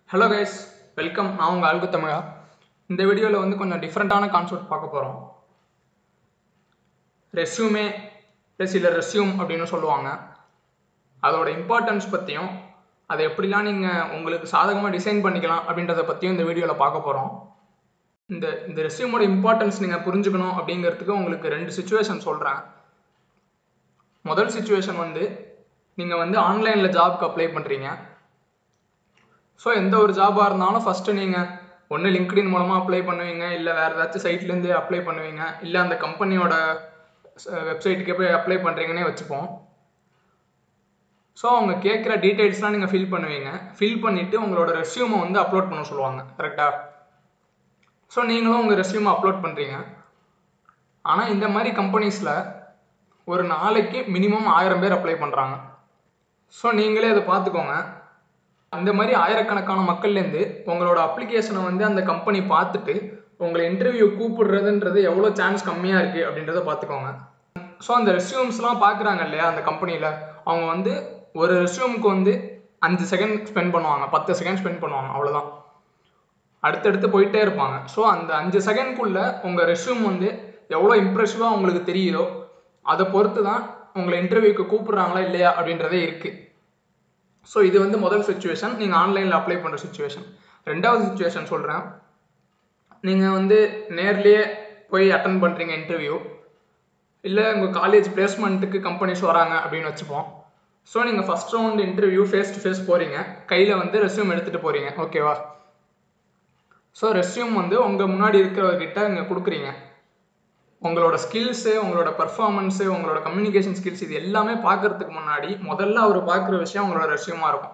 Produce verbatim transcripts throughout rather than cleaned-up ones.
Hello guys, welcome. நான் உங்கள் அல்கு தமிழா. இந்த வீடியோவில் வந்து கொஞ்சம் டிஃப்ரெண்ட்டான கான்செப்ட் பார்க்க போகிறோம். ரெஸ்யூமே ப்ளஸ் இல்லை ரெஸ்யூம் அப்படின்னு சொல்லுவாங்க. அதோட இம்பார்ட்டன்ஸ் பற்றியும் அதை எப்படிலாம் நீங்கள் உங்களுக்கு சாதகமாக டிசைன் பண்ணிக்கலாம் அப்படின்றத பற்றியும் இந்த வீடியோவில் பார்க்க போகிறோம். இந்த இந்த ரெஸ்யூமோட இம்பார்ட்டன்ஸ் நீங்கள் புரிஞ்சுக்கணும் அப்படிங்கிறதுக்கு உங்களுக்கு ரெண்டு சுச்சுவேஷன் சொல்கிறேன். முதல் சுச்சுவேஷன் வந்து நீங்கள் வந்து ஆன்லைனில் ஜாப்க்கு அப்ளை பண்ணுறீங்க. ஸோ எந்த ஒரு ஜாபாக இருந்தாலும் ஃபஸ்ட்டு நீங்கள் ஒன்று லிங்க்டின் மூலமாக அப்ளை பண்ணுவீங்க, இல்லை வேறு ஏதாச்சும் சைட்லேருந்து அப்ளை பண்ணுவீங்க, இல்லை அந்த கம்பெனியோட வெப்சைட்டுக்கே போய் அப்ளை பண்ணுறீங்கன்னே வச்சுப்போம். ஸோ அவங்க கேட்குற டீட்டெயில்ஸ்லாம் நீங்கள் ஃபில் பண்ணுவீங்க. ஃபில் பண்ணிவிட்டு உங்களோட ரெஸ்யூமை வந்து அப்லோட் பண்ண சொல்லுவாங்க, கரெக்டாக? ஸோ நீங்களும் உங்கள் ரெஸ்யூமை அப்லோட் பண்ணுறீங்க. ஆனால் இந்த மாதிரி கம்பெனிஸில் ஒரு நாளைக்கு மினிமம் ஆயிரம் பேர் அப்ளை பண்ணுறாங்க. ஸோ நீங்களே அதை பார்த்துக்கோங்க. அந்த மாதிரி ஆயிரக்கணக்கான மக்கள்லேருந்து உங்களோட அப்ளிகேஷனை வந்து அந்த கம்பெனி பார்த்துட்டு உங்களை இன்டர்வியூ கூப்பிடுறதுன்றது எவ்வளோ சான்ஸ் கம்மியாக இருக்குது அப்படின்றத பார்த்துக்கோங்க. ஸோ அந்த ரெஸ்யூம்ஸ்லாம் பார்க்குறாங்க இல்லையா அந்த கம்பெனியில், அவங்க வந்து ஒரு ரெஸ்யூமுக்கு வந்து அஞ்சு செகண்ட் ஸ்பெண்ட் பண்ணுவாங்க, பத்து செகண்ட் ஸ்பெண்ட் பண்ணுவாங்க, அவ்வளோதான். அடுத்தடுத்து போயிட்டே இருப்பாங்க. ஸோ அந்த அஞ்சு செகண்ட்குள்ளே உங்கள் ரெஸ்யூம் வந்து எவ்வளோ இம்ப்ரெசிவாக உங்களுக்கு தெரியுதோ அதை பொறுத்து தான் உங்களை இன்டர்வியூக்கு கூப்பிட்றாங்களா இல்லையா அப்படின்றதே இருக்குது. ஸோ இது வந்து முதல் சுச்சுவேஷன், நீங்கள் ஆன்லைனில் அப்ளை பண்ணுற சுச்சுவேஷன். ரெண்டாவது சுச்சுவேஷன் சொல்கிறேன். நீங்கள் வந்து நேர்லேயே போய் அட்டன் பண்ணுறீங்க இன்டர்வியூ, இல்லை உங்கள் காலேஜ் பிளேஸ்மெண்ட்டுக்கு கம்பெனிஸ் வராங்க அப்படின்னு வச்சுப்போம். ஸோ நீங்கள் first round interview face to face போகிறீங்க, கையில் வந்து ரெஸ்யூம் எடுத்துகிட்டு போகிறீங்க, ஓகேவா? ஸோ ரெஸ்யூம் வந்து உங்கள் முன்னாடி இருக்கிறவர்கிட்ட இங்கே கொடுக்குறீங்க. உங்களோட ஸ்கில்ஸு, உங்களோட பர்ஃபார்மன்ஸு, உங்களோட கம்யூனிகேஷன் ஸ்கில்ஸ் இது எல்லாமே பார்க்குறதுக்கு முன்னாடி முதல்ல அவர் பார்க்குற விஷயம் உங்களோட ரெஸ்யூமாக இருக்கும்.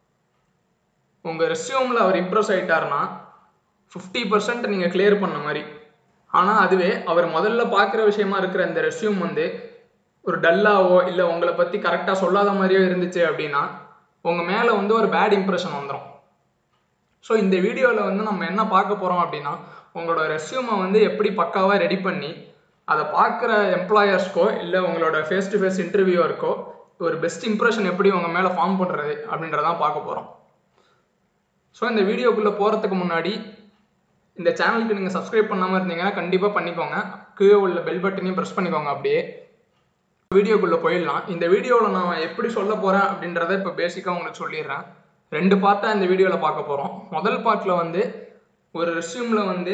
உங்கள் ரெஸ்யூமில் அவர் இம்ப்ரெஸ் ஆகிட்டாருன்னா ஃபிஃப்டி பர்சன்ட் நீங்கள் கிளியர் பண்ண மாதிரி. ஆனால் அதுவே அவர் முதல்ல பார்க்குற விஷயமா இருக்கிற இந்த ரெஸ்யூம் வந்து ஒரு டல்லாவோ இல்லை உங்களை பற்றி கரெக்டாக சொல்லாத மாதிரியோ இருந்துச்சு அப்படின்னா உங்கள் மேலே வந்து ஒரு பேட் இம்ப்ரெஷன் வந்துடும். ஸோ இந்த வீடியோவில் வந்து நம்ம என்ன பார்க்க போகிறோம் அப்படின்னா, உங்களோட ரெஸ்யூமை வந்து எப்படி பக்காவாக ரெடி பண்ணி அதை பார்க்குற எம்ப்ளாயர்ஸ்க்கோ இல்லை உங்களோட ஃபேஸ் டு ஃபேஸ் இன்டர்வியூவருக்கோ ஒரு பெஸ்ட் இம்ப்ரெஷன் எப்படி உங்கள் மேலே ஃபார்ம் பண்ணுறது அப்படின்றதான் பார்க்க போகிறோம். ஸோ இந்த வீடியோக்குள்ளே போகிறதுக்கு முன்னாடி இந்த சேனலுக்கு நீங்கள் சப்ஸ்கிரைப் பண்ணாமல் இருந்தீங்கன்னா கண்டிப்பாக பண்ணிக்கோங்க. கீழே உள்ள பெல் பட்டனையும் ப்ரெஸ் பண்ணிக்கோங்க. அப்படியே வீடியோக்குள்ளே போயிடலாம். இந்த வீடியோவில் நான் எப்படி சொல்ல போகிறேன் அப்படின்றத இப்போ பேசிக்காக உங்களுக்கு சொல்லிடுறேன். ரெண்டு பார்ட்டாக இந்த வீடியோவில் பார்க்க போகிறோம். முதல் பார்ட்டில் வந்து ஒரு ரெஸ்யூமில் வந்து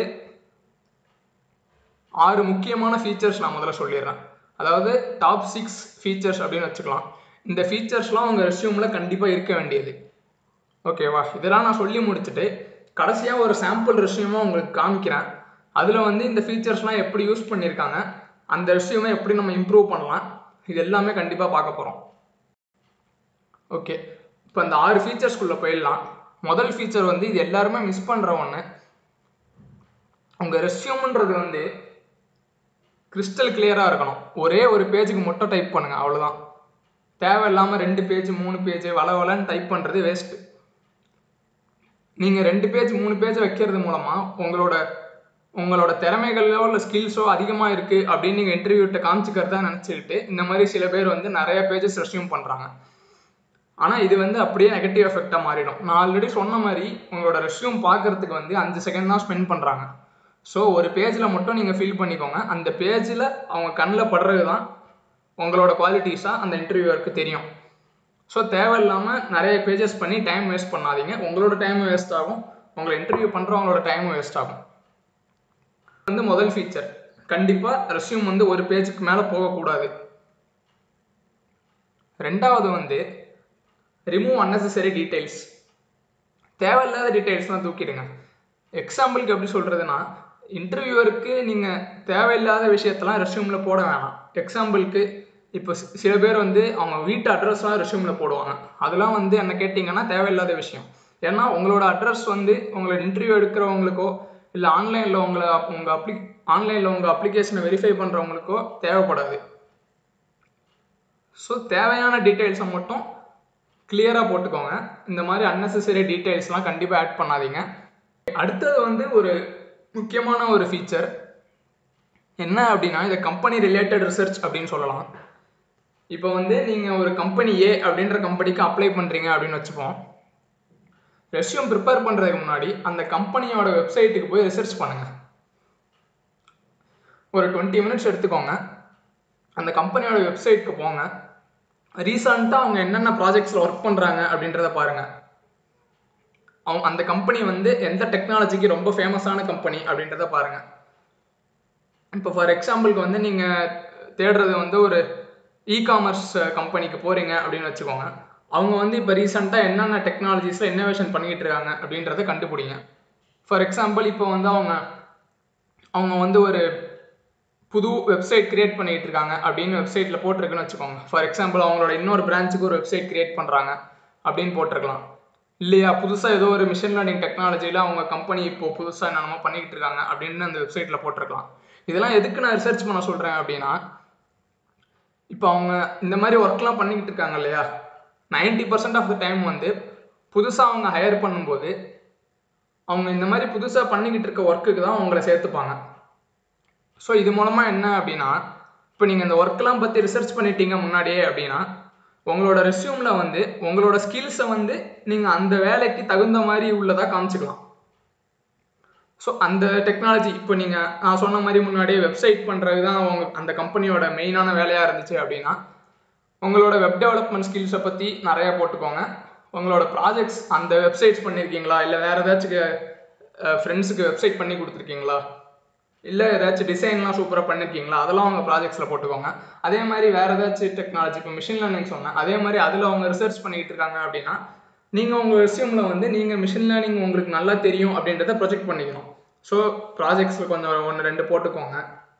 ஆறு முக்கியமான ஃபீச்சர்ஸ் நான் முதல்ல சொல்லிடுறேன். அதாவது டாப் சிக்ஸ் ஃபீச்சர்ஸ் அப்படின்னு வச்சுக்கலாம். இந்த ஃபீச்சர்ஸ்லாம் உங்கள் ரெஸ்யூமில் கண்டிப்பாக இருக்க வேண்டியது, ஓகேவா? இதெல்லாம் நான் சொல்லி முடிச்சுட்டு கடைசியாக ஒரு சாம்பிள் ரெஸ்யூமாக உங்களுக்கு காமிக்கிறேன். அதில் வந்து இந்த ஃபீச்சர்ஸ்லாம் எப்படி யூஸ் பண்ணியிருக்காங்க, அந்த ரெஸ்யூமை எப்படி நம்ம இம்ப்ரூவ் பண்ணலாம், இது எல்லாமே கண்டிப்பாக பார்க்க போகிறோம். ஓகே, இப்போ அந்த ஆறு ஃபீச்சர்ஸ்குள்ளே போயிடலாம். முதல் ஃபீச்சர் வந்து இது எல்லாருமே மிஸ் பண்ணுற ஒன்று. உங்கள் ரெஸ்யூம்ன்றது வந்து கிறிஸ்டல் கிளியராக இருக்கணும். ஒரே ஒரு பேஜுக்கு மட்டும் டைப் பண்ணுங்கள், அவ்வளோதான். தேவையில்லாமல் ரெண்டு பேஜ் மூணு பேஜ் வள வளன்னு டைப் பண்ணுறது வேஸ்ட்டு. நீங்கள் ரெண்டு பேஜ் மூணு பேஜ் வைக்கிறது மூலமாக உங்களோட உங்களோட திறமைகளோ இல்லை ஸ்கில்ஸோ அதிகமாக இருக்குது அப்படின்னு நீங்கள் இன்டர்வியூட்ட காமிச்சிக்கிறதா நினச்சிக்கிட்டு இந்த மாதிரி சில பேர் வந்து நிறைய பேஜஸ் ரெஸ்யூம் பண்ணுறாங்க. ஆனால் இது வந்து அப்படியே நெகட்டிவ் எஃபெக்டாக மாறிடும். நான் ஆல்ரெடி சொன்ன மாதிரி உங்களோட ரெஸ்யூம் பார்க்குறதுக்கு வந்து அஞ்சு செகண்ட் தான் ஸ்பெண்ட் பண்ணுறாங்க. ஸோ ஒரு பேஜில் மட்டும் நீங்கள் ஃபில் பண்ணிக்கோங்க. அந்த பேஜில் அவங்க கண்ணில் படுறது தான் உங்களோட குவாலிட்டிஸாக அந்த இன்டர்வியூவருக்கு தெரியும். ஸோ தேவையில்லாமல் நிறைய பேஜஸ் பண்ணி டைம் வேஸ்ட் பண்ணாதீங்க. உங்களோட டைமும் வேஸ்ட் ஆகும், உங்களை இன்டர்வியூ பண்ணுறவங்களோட டைமும் வேஸ்ட் ஆகும். வந்து முதல் ஃபீச்சர், கண்டிப்பாக ரெஸ்யூம் வந்து ஒரு பேஜுக்கு மேலே போகக்கூடாது. ரெண்டாவது வந்து ரிமூவ் அன்னெசரி டீட்டெயில்ஸ். தேவையில்லாத டீட்டெயில்ஸ்லாம் தூக்கிடுங்க. எக்ஸாம்பிளுக்கு எப்படி சொல்கிறதுனா, இன்டர்வியூவருக்கு நீங்கள் தேவையில்லாத விஷயத்தெல்லாம் ரெஸ்யூமில் போட வேணாம். எக்ஸாம்பிளுக்கு இப்போ சில பேர் வந்து அவங்க வீட்டு அட்ரஸ்லாம் ரெஸ்யூமில் போடுவாங்க. அதெல்லாம் வந்து என்ன கேட்டிங்கன்னா தேவையில்லாத விஷயம். ஏன்னா உங்களோட அட்ரஸ் வந்து உங்களோட இன்டர்வியூ எடுக்கிறவங்களுக்கோ இல்லை ஆன்லைனில் உங்களை உங்கள் அப்ளி ஆன்லைனில் உங்கள் அப்ளிகேஷனை வெரிஃபை பண்ணுறவங்களுக்கோ தேவைப்படாது. ஸோ தேவையான டீட்டெயில்ஸை மட்டும் கிளியராக போட்டுக்கோங்க. இந்த மாதிரி அன்னெசரி டீட்டெயில்ஸ்லாம் கண்டிப்பாக ஆட் பண்ணாதீங்க. அடுத்தது வந்து ஒரு முக்கியமான ஒரு ஃபீச்சர் என்ன அப்படின்னா, இதை கம்பெனி ரிலேட்டட் ரிசர்ச் அப்படின்னு சொல்லலாம். இப்போ வந்து நீங்கள் ஒரு கம்பெனி ஏ அப்படின்ற கம்பெனிக்கு அப்ளை பண்ணுறீங்க அப்படின்னு வச்சுப்போம். ரெஸ்யூம் ப்ரிப்பேர் பண்ணுறதுக்கு முன்னாடி அந்த கம்பெனியோட வெப்சைட்டுக்கு போய் ரிசர்ச் பண்ணுங்கள். ஒரு டுவெண்ட்டி மினிட்ஸ் எடுத்துக்கோங்க. அந்த கம்பெனியோட வெப்சைட்டுக்கு போங்க. ரீசெண்டாக அவங்க என்னென்ன ப்ராஜெக்ட்ஸில் ஒர்க் பண்ணுறாங்க அப்படின்றத பாருங்கள். அவங்க அந்த கம்பெனி வந்து எந்த டெக்னாலஜிக்கு ரொம்ப ஃபேமஸான கம்பெனி அப்படின்றத பாருங்கள். இப்போ ஃபார் எக்ஸாம்பிளுக்கு வந்து நீங்கள் தேடுறது வந்து ஒரு இ காமர்ஸ் கம்பெனிக்கு போகிறீங்க அப்படின்னு வச்சுக்கோங்க. அவங்க வந்து இப்போ ரீசெண்டாக என்னென்ன டெக்னாலஜிஸில் இன்னோவேஷன் பண்ணிக்கிட்டு இருக்காங்க அப்படின்றத கண்டுபிடிங்க. ஃபார் எக்ஸாம்பிள் இப்போ வந்து அவங்க அவங்க வந்து ஒரு புது வெப்சைட் கிரியேட் பண்ணிகிட்டு இருக்காங்க அப்படின்னு வெப்சைட்டில் போட்டிருக்குன்னு வச்சுக்கோங்க. ஃபார் எக்ஸாம்பிள் அவங்களோட இன்னொரு பிரான்ச்சுக்கு ஒரு வெப்சைட் கிரியேட் பண்ணுறாங்க அப்படின்னு போட்டிருக்கலாம். இல்லையா, புதுசாக ஏதோ ஒரு மிஷின் லேர்னிங் டெக்னாலஜியில் அவங்க கம்பெனி இப்போ புதுசாக என்னென்னமோ பண்ணிக்கிட்டு இருக்காங்க அப்படின்னு அந்த வெப்சைட்டில் போட்டிருக்கலாம். இதெல்லாம் எதுக்கு நான் ரிசர்ச் பண்ண சொல்கிறேன் அப்படின்னா, இப்போ அவங்க இந்த மாதிரி ஒர்க்லாம் பண்ணிக்கிட்டு இருக்காங்க இல்லையா, ninety percent of the time வந்து புதுசாக அவங்க ஹையர் பண்ணும்போது அவங்க இந்த மாதிரி புதுசாக பண்ணிக்கிட்டு இருக்க ஒர்க்குக்கு தான் அவங்கள சேர்த்துப்பாங்க. ஸோ இது மூலமாக என்ன அப்படின்னா, இப்போ நீங்கள் இந்த ஒர்க்கெலாம் பற்றி ரிசர்ச் பண்ணிட்டீங்க முன்னாடியே அப்படின்னா, உங்களோட ரெஸ்யூமில் வந்து உங்களோட ஸ்கில்ஸை வந்து நீங்கள் அந்த வேலைக்கு தகுந்த மாதிரி உள்ளதாக காமிச்சிக்கலாம். ஸோ அந்த டெக்னாலஜி இப்போ நீங்கள் நான் சொன்ன மாதிரி முன்னாடியே வெப்சைட் பண்ணுறது தான் அவங்க அந்த கம்பெனியோட மெயினான வேலையாக இருந்துச்சு அப்படின்னா, உங்களோட வெப் டெவலப்மெண்ட் ஸ்கில்ஸை பற்றி நிறையா போட்டுக்கோங்க. உங்களோட ப்ராஜெக்ட்ஸ் அந்த வெப்சைட்ஸ் பண்ணியிருக்கீங்களா, இல்லை வேறு ஏதாச்சும் ஃப்ரெண்ட்ஸுக்கு வெப்சைட் பண்ணி கொடுத்துருக்கீங்களா, இல்லை ஏதாச்சும் டிசைன்லாம் சூப்பராக பண்ணியிருக்கீங்களா, அதெல்லாம் அவங்க ப்ராஜெக்ட்ஸில் போட்டுக்கோங்க. அதே மாதிரி வேறு ஏதாச்சும் டெக்னாலஜி இப்போ மிஷின் லேர்னிங் சொன்னேன், அதே மாதிரி அதில் அவங்க ரிசர்ச் பண்ணிக்கிட்டு இருக்காங்க அப்படின்னா, நீங்கள் உங்கள் ரெஸ்யூமில் வந்து நீங்கள் மிஷின் லேர்னிங் உங்களுக்கு நல்லா தெரியும் அப்படின்றத ப்ரொஜெக்ட் பண்ணிக்கணும். ஸோ ப்ராஜெக்ட்ஸில் கொஞ்சம் ஒன்று ரெண்டு போட்டுக்கோங்க.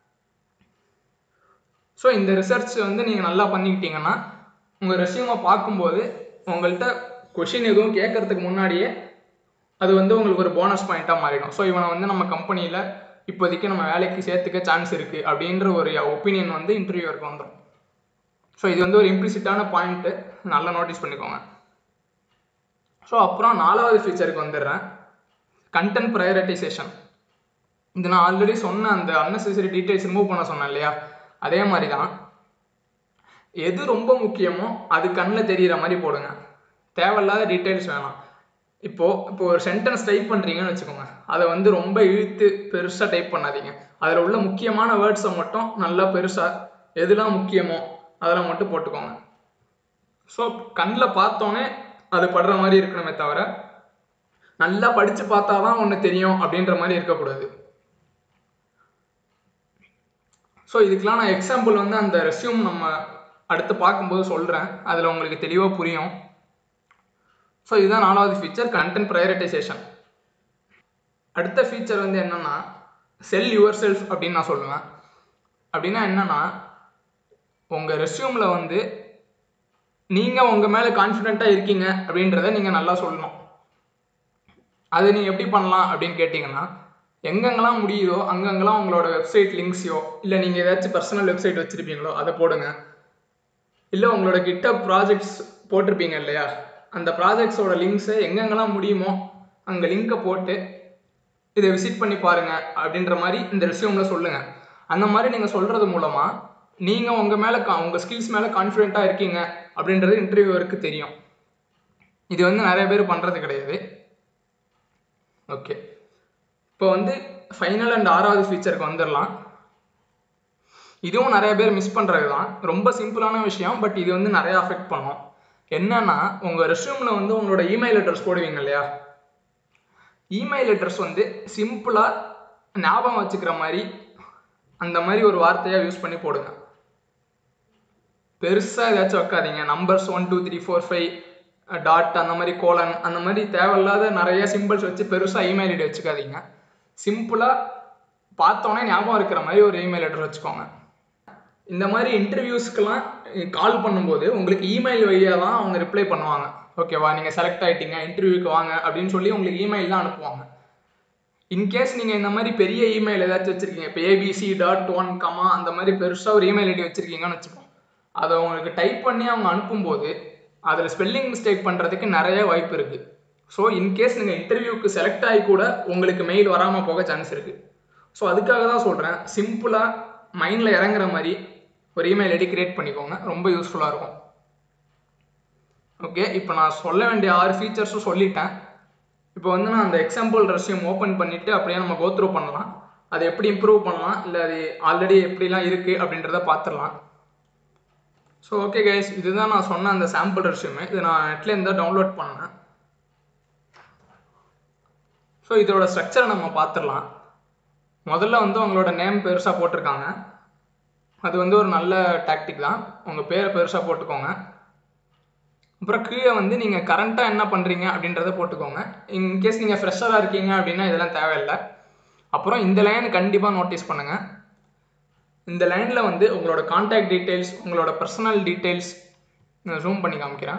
ஸோ இந்த ரிசர்ச் வந்து நீங்கள் நல்லா பண்ணிக்கிட்டீங்கன்னா உங்கள் ரெஸ்யூமை பார்க்கும்போது உங்கள்கிட்ட கொஷின் எதுவும் கேட்கறதுக்கு முன்னாடியே அது வந்து உங்களுக்கு ஒரு போனஸ் பாயிண்ட்டாக மாறிடும். ஸோ இவனை வந்து நம்ம கம்பெனியில் இப்போதைக்கு நம்ம வேலைக்கு சேர்த்துக்க சான்ஸ் இருக்குது அப்படின்ற ஒரு ஒப்பீனியன் வந்து இன்டர்வியூவருக்கு வந்துடும். ஸோ இது வந்து ஒரு இம்ப்ளிசிட்டான பாயிண்ட்டு, நல்லா நோட்டீஸ் பண்ணிக்கோங்க. ஸோ அப்புறம் நாலாவது ஃபீச்சருக்கு வந்துடுறேன், கண்டென்ட் ப்ரையாரிட்டைசேஷன். இது நான் ஆல்ரெடி சொன்ன அந்த அன்னெசரி டீட்டெயில்ஸ் ரிமூவ் பண்ண சொன்னேன் இல்லையா, அதே மாதிரி தான் எது ரொம்ப முக்கியமோ அது கண்ணில் தெரிகிற மாதிரி போடுங்க. தேவையில்லாத டீட்டெயில்ஸ் வேணாம். இப்போது இப்போ ஒரு சென்டென்ஸ் டைப் பண்ணுறீங்கன்னு வச்சுக்கோங்க, அதை வந்து ரொம்ப இழுத்து பெருசாக டைப் பண்ணாதீங்க. அதில் உள்ள முக்கியமான வேர்ட்ஸை மட்டும் நல்லா பெருசாக எதுலாம் முக்கியமோ அதெல்லாம் மட்டும் போட்டுக்கோங்க. ஸோ கண்ணில் பார்த்தோன்னே அது படுற மாதிரி இருக்கணுமே தவிர நல்லா படித்து பார்த்தா தான் ஒன்று தெரியும் அப்படின்ற மாதிரி இருக்கக்கூடாது. ஸோ இதுக்கெலாம் நான் எக்ஸாம்பிள் வந்து அந்த ரெஸ்யூம் நம்ம அடுத்து பார்க்கும்போது சொல்கிறேன், அதில் உங்களுக்கு தெளிவாக புரியும். ஸோ இதுதான் நாலாவது ஃபீச்சர், கண்டென்ட் ப்ரையாரிட்டைசேஷன். அடுத்த ஃபீச்சர் வந்து என்னென்னா செல் யுவர் செல்ஃப் அப்படின்னு நான் சொல்லுவேன். அப்படின்னா என்னென்னா, உங்கள் ரெஸ்யூமில் வந்து நீங்கள் உங்கள் மேலே கான்ஃபிடென்ட்டாக இருக்கீங்க அப்படின்றத நீங்கள் நல்லா சொல்லணும். அது நீங்கள் எப்படி பண்ணலாம் அப்படின்னு கேட்டிங்கன்னா, எங்கெங்கெல்லாம் முடியுதோ அங்கங்கெல்லாம் உங்களோட வெப்சைட் லிங்க்ஸையோ இல்லை நீங்கள் ஏதாச்சும் பர்சனல் வெப்சைட் வச்சுருப்பீங்களோ அதை போடுங்க. இல்லை உங்களோட கிட்டப் ப்ராஜெக்ட்ஸ் போட்டிருப்பீங்க இல்லையா, அந்த ப்ராஜெக்ட்ஸோட லிங்க்ஸை எங்கெங்கெல்லாம் முடியுமோ அங்கே லிங்க்கை போட்டு இதை விசிட் பண்ணி பாருங்கள் அப்படின்ற மாதிரி இந்த ரெஸ்யூமில் சொல்லுங்கள். அந்த மாதிரி நீங்கள் சொல்கிறது மூலமாக நீங்கள் உங்கள் மேலே கா உங்கள் ஸ்கில்ஸ் மேலே கான்ஃபிடென்ட்டாக இருக்கீங்க அப்படின்றது இன்டர்வியூவருக்கு தெரியும். இது வந்து நிறைய பேர் பண்ணுறது கிடையாது. ஓகே, இப்போ வந்து ஃபைனல் அண்ட் ஆறாவது ஃபீச்சருக்கு வந்துடலாம். இதுவும் நிறைய பேர் மிஸ் பண்ணுறது தான், ரொம்ப சிம்பிளான விஷயம், பட் இது வந்து நிறையா அஃபெக்ட் பண்ணும். என்னன்னா, உங்கள் ரெஸ்யூமில் வந்து உங்களோட இமெயில் அட்ரஸ் போடுவீங்க இல்லையா, இமெயில் அட்ரஸ் வந்து சிம்பிளாக ஞாபகம் வச்சுக்கிற மாதிரி அந்த மாதிரி ஒரு வார்த்தையாக யூஸ் பண்ணி போடுங்க. பெருசாக ஏதாச்சும் வைக்காதீங்க, numbers one two three four five dot அந்த மாதிரி கோலன் அந்த மாதிரி தேவையில்லாத நிறைய சிம்பிள்ஸ் வச்சு பெருசாக இமெயில் ஐடி வச்சுக்காதீங்க. சிம்பிளாக பார்த்தோன்னே ஞாபகம் இருக்கிற மாதிரி ஒரு இமெயில் அட்ரஸ் வச்சுக்கோங்க. இந்த மாதிரி இன்டர்வியூஸ்க்கெல்லாம் கால் பண்ணும்போது உங்களுக்கு இமெயில் வழியாக தான் அவங்க ரிப்ளை பண்ணுவாங்க. ஓகேவா, நீங்கள் செலக்ட் ஆகிட்டீங்க இன்டர்வியூக்கு வாங்க அப்படின்னு சொல்லி உங்களுக்கு இமெயில் தான் அனுப்புவாங்க. இன்கேஸ் நீங்கள் இந்த மாதிரி பெரிய இமெயில் ஏதாச்சும் வச்சுருக்கீங்க, இப்போ ஏபிசி டாட் ஒன் கமா அந்த மாதிரி பெருசாக ஒரு இமெயில் ஐடி வச்சுருக்கீங்கன்னு வச்சுப்போம், அதை உங்களுக்கு டைப் பண்ணி அவங்க அனுப்பும்போது அதில் ஸ்பெல்லிங் மிஸ்டேக் பண்ணுறதுக்கு நிறைய வாய்ப்பு இருக்குது. ஸோ இன்கேஸ் நீங்கள் இன்டர்வியூக்கு செலக்ட் ஆகி கூட உங்களுக்கு மெயில் வராமல் போக சான்ஸ் இருக்குது. ஸோ அதுக்காக தான் சொல்கிறேன், சிம்பிளாக மைண்டில் இறங்குற மாதிரி ஒரு இமெயில் ஐடி கிரியேட் பண்ணிக்கோங்க, ரொம்ப யூஸ்ஃபுல்லாக இருக்கும். ஓகே, இப்போ நான் சொல்ல வேண்டிய ஆறு ஃபீச்சர்ஸும் சொல்லிட்டேன். இப்போ வந்து நான் அந்த எக்ஸாம்பிள் ரெஸ்யூம் ஓப்பன் பண்ணிவிட்டு அப்படியே நம்ம கோ த்ரூ பண்ணலாம். அதை எப்படி இம்ப்ரூவ் பண்ணலாம், இல்லை அது ஆல்ரெடி எப்படிலாம் இருக்குது அப்படின்றத பார்த்துடலாம். ஸோ ஓகே கைஸ், இதுதான் நான் சொன்ன அந்த சாம்பிள் ரெஸ்யூமே. இது நான் நெட்லேருந்து தான் டவுன்லோட் பண்ணேன். ஸோ இதோட ஸ்ட்ரக்சரை நம்ம பார்த்துடலாம். முதல்ல வந்து உங்களோட நேம் பெருசாக போட்டிருக்காங்க. அது வந்து ஒரு நல்ல டாக்டிக் தான். உங்கள் பேரை பெருசாக போட்டுக்கோங்க. அப்புறம் கீழே வந்து நீங்கள் கரண்ட்டாக என்ன பண்ணுறீங்க அப்படின்றத போட்டுக்கோங்க. இன்கேஸ் நீங்கள் ஃப்ரெஷராக இருக்கீங்க அப்படின்னா இதெல்லாம் தேவையில்லை. அப்புறம் இந்த லைன் கண்டிப்பாக நோட்டீஸ் பண்ணுங்கள். இந்த லைனில் வந்து உங்களோட கான்டாக்ட் டீட்டெயில்ஸ், உங்களோட பர்சனல் டீட்டெயில்ஸ், நான் ஜூம் பண்ணி காமிக்கிறேன்.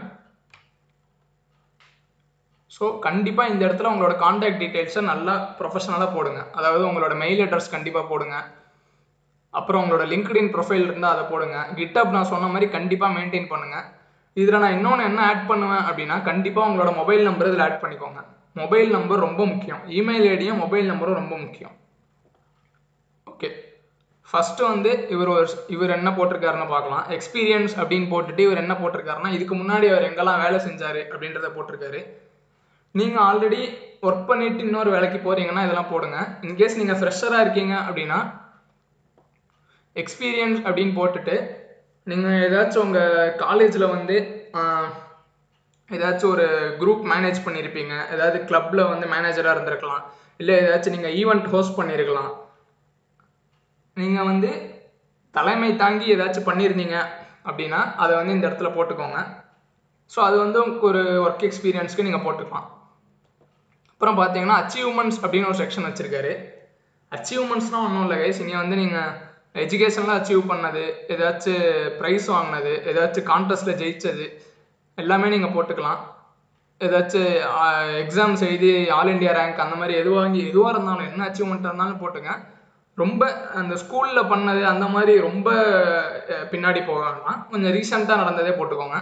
ஸோ கண்டிப்பாக இந்த இடத்துல உங்களோட கான்டாக்ட் டீட்டெயில்ஸை நல்லா ப்ரொஃபஷனலாக போடுங்க. அதாவது உங்களோட மெயில் அட்ரஸ் கண்டிப்பாக போடுங்க. அப்புறம் உங்களோட லிங்க்டின் ப்ரொஃபைல் இருந்தால் அதை போடுங்க. கிட்டப் நான் சொன்ன மாதிரி கண்டிப்பாக மெயின்டைன் பண்ணுங்கள். இதில் நான் இன்னொன்று என்ன ஆட் பண்ணுவேன் அப்படின்னா, கண்டிப்பாக உங்களோட மொபைல் நம்பர் இதில் ஆட் பண்ணிக்கோங்க. மொபைல் நம்பர் ரொம்ப முக்கியம். இமெயில் ஐடியும் மொபைல் நம்பரும் ரொம்ப முக்கியம். ஓகே, ஃபஸ்ட்டு வந்து இவர் ஒரு இவர் என்ன போட்டிருக்காருன்னு பார்க்கலாம். எக்ஸ்பீரியன்ஸ் அப்படின்னு போட்டுட்டு இவர் என்ன போட்டிருக்காருன்னா, இதுக்கு முன்னாடி அவர் எங்கெல்லாம் வேலை செஞ்சார் அப்படின்றத போட்டிருக்காரு. நீங்கள் ஆல்ரெடி ஒர்க் பண்ணிவிட்டு இன்னொரு வேலைக்கு போகிறீங்கன்னா இதெல்லாம் போடுங்க. இன்கேஸ் நீங்கள் ஃப்ரெஷராக இருக்கீங்க அப்படின்னா எக்ஸ்பீரியன்ஸ் அப்படின்னு போட்டுட்டு, நீங்கள் ஏதாச்சும் உங்கள் காலேஜில் வந்து ஏதாச்சும் ஒரு குரூப் மேனேஜ் பண்ணியிருப்பீங்க. ஏதாவது கிளப்பில் வந்து மேனேஜராக இருந்திருக்கலாம். இல்லை ஏதாச்சும் நீங்கள் ஈவெண்ட் ஹோஸ்ட் பண்ணியிருக்கலாம். நீங்கள் வந்து தலைமை தாங்கி ஏதாச்சும் பண்ணியிருந்தீங்க அப்படின்னா அதை வந்து இந்த இடத்துல போட்டுக்கோங்க. ஸோ அது வந்து உங்களுக்கு ஒரு ஒர்க் எக்ஸ்பீரியன்ஸ்க்கு நீங்கள் போட்டுக்கலாம். அப்புறம் பார்த்தீங்கன்னா அச்சீவ்மெண்ட்ஸ் அப்படின்னு ஒரு செக்ஷன் வச்சுருக்காரு. அச்சீவ்மெண்ட்ஸ்னால் ஒன்றும் இல்லை கைஸ். இனி வந்து நீங்கள் எஜுகேஷனில் அச்சீவ் பண்ணது, ஏதாச்சும் ப்ரைஸ் வாங்கினது, ஏதாச்சும் கான்டெஸ்ட்டில் ஜெயித்தது எல்லாமே நீங்கள் போட்டுக்கலாம். ஏதாச்சும் எக்ஸாம்ஸ் எழுதி ஆல் இண்டியா ரேங்க் அந்த மாதிரி எது வாங்கி எதுவாக இருந்தாலும் என்ன அச்சீவ்மெண்ட்டாக இருந்தாலும் போட்டுங்க. ரொம்ப அந்த ஸ்கூலில் பண்ணது அந்த மாதிரி ரொம்ப பின்னாடி போக வேண்டாம். கொஞ்சம் ரீசெண்டாக நடந்ததே போட்டுக்கோங்க.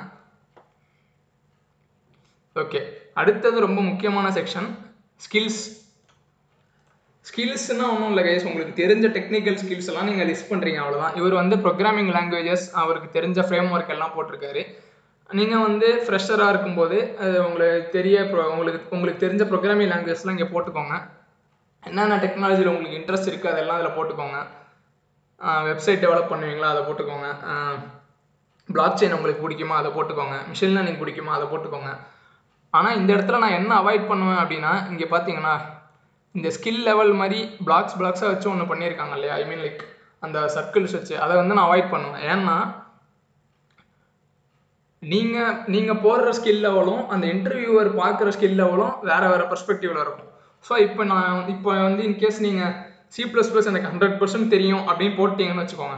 ஓகே, அடுத்தது ரொம்ப முக்கியமான செக்ஷன் ஸ்கில்ஸ். ஸ்கில்ஸ்னால் ஒன்றும் இல்லை கைஸ், உங்களுக்கு தெரிஞ்ச டெக்னிக்கல் ஸ்கில்ஸ் எல்லாம் நீங்கள் லிஸ்ட் பண்ணுறீங்க, அவ்வளோதான். இவர் வந்து ப்ரோக்ராமிங் லாங்குவேஜஸ், அவருக்கு தெரிஞ்ச ஃப்ரேம் ஒர்க் எல்லாம் போட்டிருக்காரு. நீங்கள் வந்து ஃப்ரெஷராக இருக்கும்போது அது உங்களுக்கு தெரிய உங்களுக்கு உங்களுக்கு தெரிஞ்ச ப்ரோக்ராமிங் லாங்குவேஜ்லாம் இங்கே போட்டுக்கோங்க. என்னென்ன டெக்னாலஜியில் உங்களுக்கு இன்ட்ரெஸ்ட் இருக்குது அதெல்லாம் அதில் போட்டுக்கோங்க. வெப்சைட் டெவலப் பண்ணுவீங்களா அதை போட்டுக்கோங்க. பிளாக் செயின் உங்களுக்கு பிடிக்குமா அதை போட்டுக்கோங்க. மிஷின் லேர்னிங் பிடிக்குமா அதை போட்டுக்கோங்க. ஆனால் இந்த இடத்துல நான் என்ன அவாய்ட் பண்ணுவேன் அப்படின்னா, இங்கே பார்த்தீங்கன்னா இந்த ஸ்கில் லெவல் மாதிரி பிளாக்ஸ் பிளாக்ஸாக வச்சு ஒன்று பண்ணியிருக்காங்க இல்லையா, ஐ மீன் லைக் அந்த சர்க்கிள்ஸ் வச்சு, அதை வந்து நான் அவாய்ட் பண்ணுவேன். ஏன்னா நீங்கள் நீங்கள் போடுற ஸ்கில் லெவலும் அந்த இன்டர்வியூவர் பார்க்குற ஸ்கில் லெவலும் வேறு வேறு பெர்ஸ்பெக்டிவில் இருக்கும். ஸோ இப்போ நான் இப்போ வந்து இன்கேஸ் நீங்கள் சி ப்ளஸ் ப்ளஸ் எனக்கு ஹண்ட்ரட் பர்சன்ட் தெரியும் அப்படின்னு போட்டிங்கன்னு வச்சுக்கோங்க,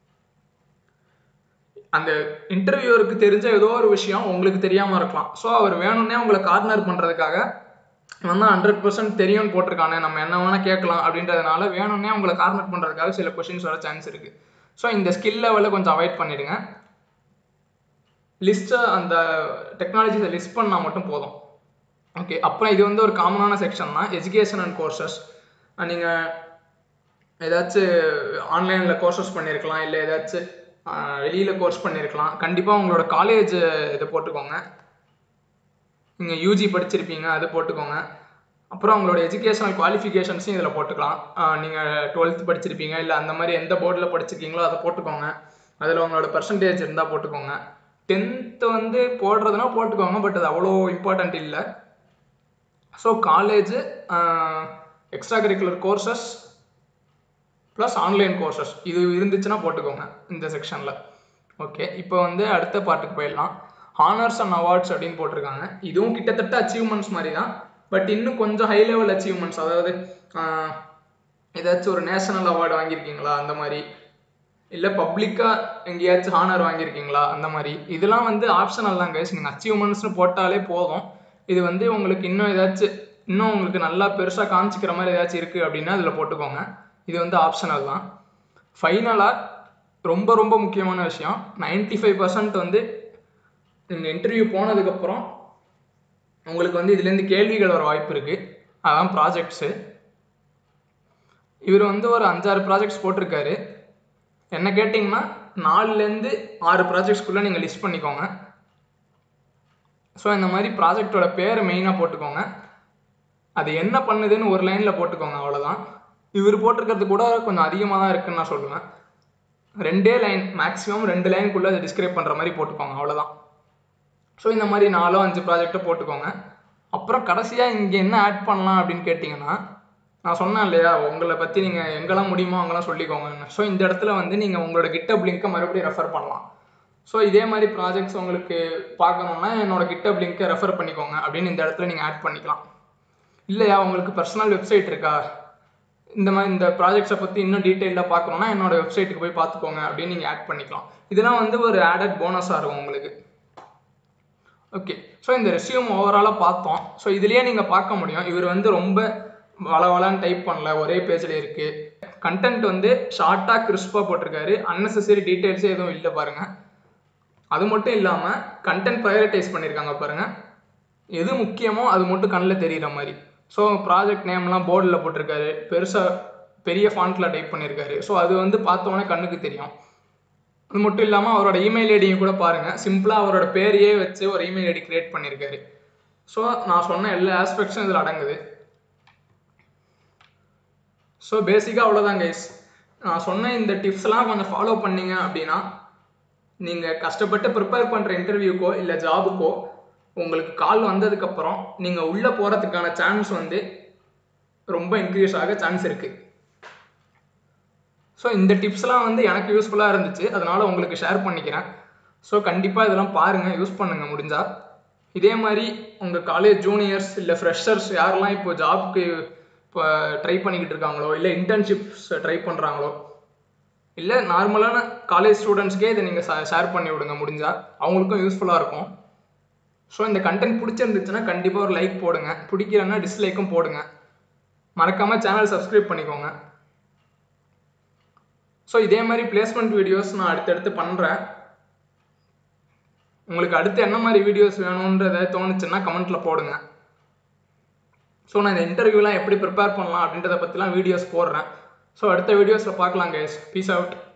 அந்த இன்டர்வியூவருக்கு தெரிஞ்ச ஏதோ ஒரு விஷயம் உங்களுக்கு தெரியாமல் இருக்கலாம். ஸோ அவர் வேணும்னே உங்களை கார்னர் பண்ணுறதுக்காக வந்து ஹண்ட்ரட் பர்சன்ட் தெரியும்னு போட்டிருக்கானே, நம்ம என்ன வேணால் கேட்கலாம் அப்படின்றதுனால வேணும்னே உங்களை கார்னர் பண்ணுறதுக்காக சில கொஷின்ஸ் வர சான்ஸ் இருக்குது. ஸோ இந்த ஸ்கில் லெவலில் கொஞ்சம் அவாய்ட் பண்ணிவிடுங்க. லிஸ்ட்டை அந்த டெக்னாலஜிஸை லிஸ்ட் பண்ணால் மட்டும் போதும். ஓகே, அப்புறம் இது வந்து ஒரு காமனான செக்ஷன் தான், எஜுகேஷன் அண்ட் கோர்சஸ். நீங்கள் ஏதாச்சும் ஆன்லைனில் கோர்சஸ் பண்ணியிருக்கலாம், இல்லை ஏதாச்சும் வெளியில் கோர்ஸ் பண்ணியிருக்கலாம். கண்டிப்பாக உங்களோட காலேஜ் இதை போட்டுக்கோங்க. நீங்கள் யூஜி படிச்சிருப்பீங்க அது போட்டுக்கோங்க. அப்புறம் உங்களோட எஜுகேஷனல் குவாலிஃபிகேஷன்ஸையும் இதில் போட்டுக்கலாம். நீங்கள் டுவெல்த்து படிச்சிருப்பீங்க, இல்லை அந்த மாதிரி எந்த போர்டில் படிச்சிருக்கீங்களோ அதை போட்டுக்கோங்க. அதில் உங்களோட பர்சன்டேஜ் இருந்தால் போட்டுக்கோங்க. டென்த்து வந்து போடுறதுனா போட்டுக்கோங்க, பட் அது அவ்வளோ இம்பார்ட்டண்ட் இல்லை. So college, extra curricular courses plus online courses இது இருந்துச்சுன்னா போட்டுக்கோங்க இந்த செக்ஷனில். ஓகே, இப்போ வந்து அடுத்த பாட்டுக்கு போயிடலாம். ஹானர்ஸ் அண்ட் அவார்ட்ஸ் அப்படின்னு போட்டிருக்காங்க. இதுவும் கிட்டத்தட்ட அச்சீவ்மெண்ட்ஸ் மாதிரி தான், பட் இன்னும் கொஞ்சம் ஹை லெவல் அச்சீவ்மெண்ட்ஸ். அதாவது ஏதாச்சும் ஒரு நேஷனல் அவார்டு வாங்கியிருக்கீங்களா அந்த மாதிரி, இல்லை பப்ளிக்காக எங்கேயாச்சும் ஹானர் வாங்கியிருக்கீங்களா அந்த மாதிரி. இதெல்லாம் வந்து ஆப்ஷனல் தான் கைஸ். நீங்கள் அச்சீவ்மெண்ட்ஸ்னு போட்டாலே போதும். இது வந்து உங்களுக்கு இன்னும் ஏதாச்சும் இன்னும் உங்களுக்கு நல்லா பெருசாக காமிச்சிக்கிற மாதிரி ஏதாச்சும் இருக்குது அப்படின்னா அதில் போட்டுக்கோங்க. இது வந்து ஆப்ஷனல் தான். ஃபைனலாக ரொம்ப ரொம்ப முக்கியமான விஷயம், நைன்டி ஃபைவ் பர்சன்ட் வந்து நீங்கள் இன்டர்வியூ போனதுக்கப்புறம் உங்களுக்கு வந்து இதுலேருந்து கேள்விகள் வர வாய்ப்பு இருக்குது. அதான் ப்ராஜெக்ட்ஸு. இவர் வந்து ஒரு அஞ்சாறு ப்ராஜெக்ட்ஸ் போட்டிருக்காரு. என்ன கேட்டிங்கன்னா நாலுலேருந்து ஆறு ப்ராஜெக்ட்ஸ்குள்ளே நீங்கள் லிஸ்ட் பண்ணிக்கோங்க. ஸோ இந்த மாதிரி ப்ராஜெக்டோட பேர் மெயினாக போட்டுக்கோங்க. அது என்ன பண்ணுதுன்னு ஒரு லைனில் போட்டுக்கோங்க, அவ்வளோதான். இவர் போட்டிருக்கிறது கூட கொஞ்சம் அதிகமாக தான் இருக்குன்னு நான் சொல்லுவேன். ரெண்டே லைன், மேக்ஸிமம் ரெண்டு லைனுக்குள்ளே அதை டிஸ்கிரைப் பண்ணுற மாதிரி போட்டுக்கோங்க, அவ்வளோதான். ஸோ இந்த மாதிரி நாலோ அஞ்சு ப்ராஜெக்டை போட்டுக்கோங்க. அப்புறம் கடைசியாக இங்கே என்ன ஆட் பண்ணலாம் அப்படின்னு கேட்டிங்கன்னா, நான் சொன்னேன் இல்லையா, உங்களை பற்றி நீங்கள் எங்கெல்லாம் முடியுமோ அங்கெல்லாம் சொல்லிக்கோங்க. ஸோ இந்த இடத்துல வந்து நீங்கள் உங்களோட கிட்டப் லிங்க்கை மறுபடியும் ரெஃபர் பண்ணலாம். ஸோ இதே மாதிரி ப்ராஜெக்ட்ஸ் உங்களுக்கு பார்க்கணுன்னா என்னோட கிட்டப் லிங்க்கை ரெஃபர் பண்ணிக்கோங்க அப்படின்னு இந்த இடத்துல நீங்கள் ஆட் பண்ணிக்கலாம். இல்லையா உங்களுக்கு பர்சனல் வெப்சைட் இருக்கா, இந்த மாதிரி இந்த ப்ராஜெக்ட்ஸை பற்றி இன்னும் டீட்டெயிலாக பார்க்கணுன்னா என்னோட வெப்சைட்டுக்கு போய் பார்த்துக்கோங்க அப்படின்னு நீங்கள் ஆட் பண்ணிக்கலாம். இதெல்லாம் வந்து ஒரு ஆடட் போனஸாக இருக்கும் உங்களுக்கு. ஓகே, ஸோ இந்த ரெஸ்யூம் ஓவராலாக பார்த்தோம். ஸோ இதுலேயே நீங்கள் பார்க்க முடியும், இவர் வந்து ரொம்ப வள வளன்னு டைப் பண்ணல, ஒரே பேஜில் இருக்குது. கண்டென்ட் வந்து ஷார்ட்டாக கிறிஸ்பாக போட்டிருக்காரு, அன்னெசரி டீட்டெயில்ஸே எதுவும் இல்லை பாருங்கள். அது மட்டும் இல்லாமல் கண்டென்ட் ப்ரையாரிட்டைஸ் பண்ணியிருக்காங்க பாருங்கள், எது முக்கியமோ அது மட்டும் கண்ணில் தெரிகிற மாதிரி. ஸோ ப்ராஜெக்ட் நேம்லாம் போர்டில் போட்டிருக்காரு, பெருசாக பெரிய ஃபாண்ட்டில் டைப் பண்ணியிருக்காரு. ஸோ அது வந்து பார்த்தோன்னே கண்ணுக்கு தெரியும். அது மட்டும் இல்லாமல் அவரோட இமெயில் ஐடியும் கூட பாருங்கள், சிம்பிளாக அவரோட பேரையே வச்சு ஒரு இமெயில் ஐடி கிரியேட் பண்ணியிருக்காரு. ஸோ நான் சொன்ன எல்லா ஆஸ்பெக்ட்ஸும் இதில் அடங்குது. ஸோ பேசிக்காக அவ்வளோதான் கைஸ். நான் சொன்ன இந்த டிப்ஸ்லாம் கொஞ்சம் ஃபாலோ பண்ணிங்க அப்படின்னா நீங்கள் கஷ்டப்பட்டு ப்ரிப்பேர் பண்ணுற இன்டர்வியூக்கோ இல்லை ஜாபுக்கோ உங்களுக்கு கால் வந்ததுக்கப்புறம் நீங்கள் உள்ளே போகிறதுக்கான சான்ஸ் வந்து ரொம்ப இன்க்ரீஸ் ஆக சான்ஸ் இருக்குது. ஸோ இந்த டிப்ஸ்லாம் வந்து எனக்கு யூஸ்ஃபுல்லாக இருந்துச்சு, அதனால் உங்களுக்கு ஷேர் பண்ணிக்கிறேன். ஸோ கண்டிப்பாக இதெல்லாம் பாருங்கள், யூஸ் பண்ணுங்கள் முடிஞ்சால். இதே மாதிரி உங்கள் காலேஜ் ஜூனியர்ஸ் இல்லை ஃப்ரெஷர்ஸ் யாரெல்லாம் இப்போ ஜாப்க்கு இப்போ ட்ரை பண்ணிக்கிட்டு இருக்காங்களோ, இல்லை இன்டர்ன்ஷிப்ஸ் ட்ரை பண்ணுறாங்களோ, இல்லை நார்மலான காலேஜ் ஸ்டூடெண்ட்ஸ்க்கே இதை நீங்கள் ஷேர் பண்ணி விடுங்க முடிஞ்சால், அவங்களுக்கும் யூஸ்ஃபுல்லாக இருக்கும். ஸோ இந்த கண்டென்ட் பிடிச்சிருந்துச்சுன்னா கண்டிப்பாக ஒரு லைக் போடுங்க, பிடிக்கலன்னா டிஸ்லைக்கும் போடுங்க. மறக்காமல் சேனல் சப்ஸ்கிரைப் பண்ணிக்கோங்க. ஸோ இதே மாதிரி பிளேஸ்மெண்ட் வீடியோஸ் நான் அடுத்தடுத்து பண்ணுறேன். உங்களுக்கு அடுத்து என்ன மாதிரி வீடியோஸ் வேணுன்றதை தோணுச்சுன்னா கமெண்ட்டில் போடுங்க. ஸோ நான் இந்த இன்டர்வியூலாம் எப்படி ப்ரிப்பேர் பண்ணலாம் அப்படின்றத பற்றிலாம் வீடியோஸ் போடுறேன். ஸோ அடுத்த வீடியோஸில் பார்க்கலாம் கைஸ். Peace out.